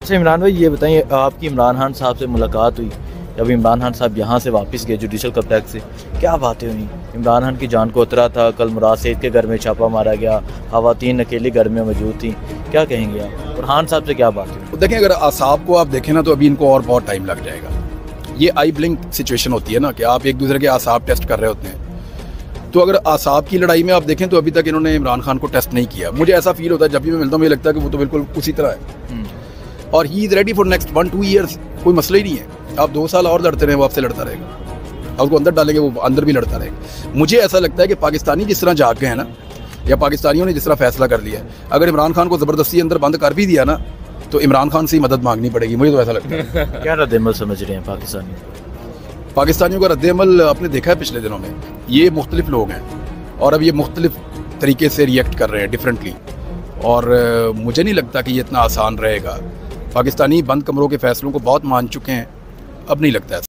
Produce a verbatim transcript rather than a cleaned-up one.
अच्छा इमरान भाई, ये बताइए, आपकी इमरान खान साहब से मुलाकात हुई जब इमरान खान साहब यहाँ से वापस गए जुडिशल कम्प्लेक्स से, क्या बातें हुई? इमरान खान की जान को उतरा था, कल मुराद सईद के घर में छापा मारा गया, खवातीन अकेले घर में मौजूद थी, क्या कहेंगे आप? और खान साहब से क्या बात हुई? देखें, अगर आसाब को आप देखें ना तो अभी इनको और बहुत टाइम लग जाएगा। ये आई ब्लिंक सिचुएशन होती है ना कि आप एक दूसरे के आसाब टेस्ट कर रहे होते हैं। तो अगर आसाब की लड़ाई में आप देखें तो अभी तक इन्होंने इमरान खान को टेस्ट नहीं किया। मुझे ऐसा फील होता है जब भी मैं मिलता हूँ, मुझे लगता है कि वो तो बिल्कुल उसी तरह है और he is ready for next one two years. कोई मसला ही नहीं है, आप दो साल और लड़ते रहे, वो आपसे लड़ता रहेगा। आप उसको अंदर डालेंगे, वो अंदर भी लड़ता रहेगा। मुझे ऐसा लगता है कि पाकिस्तानी जिस तरह जाग गए हैं ना, या पाकिस्तानियों ने जिस तरह फैसला कर लिया है, अगर इमरान खान को ज़बरदस्ती अंदर बंद कर भी दिया ना तो इमरान खान से ही मदद मांगनी पड़ेगी। मुझे तो ऐसा लगता है। क्या रद्द-ए-अमल समझ रहे हैं पाकिस्तानी? पाकिस्तानियों का रद्द-ए-अमल आपने देखा है पिछले दिनों में, ये मुख्तलिफ लोग हैं और अब ये मुख्तलिफ तरीके से रिएक्ट कर रहे हैं डिफरेंटली, और मुझे नहीं लगता कि ये इतना आसान रहेगा। पाकिस्तानी बंद कमरों के फैसलों को बहुत मान चुके हैं, अब नहीं लगता है।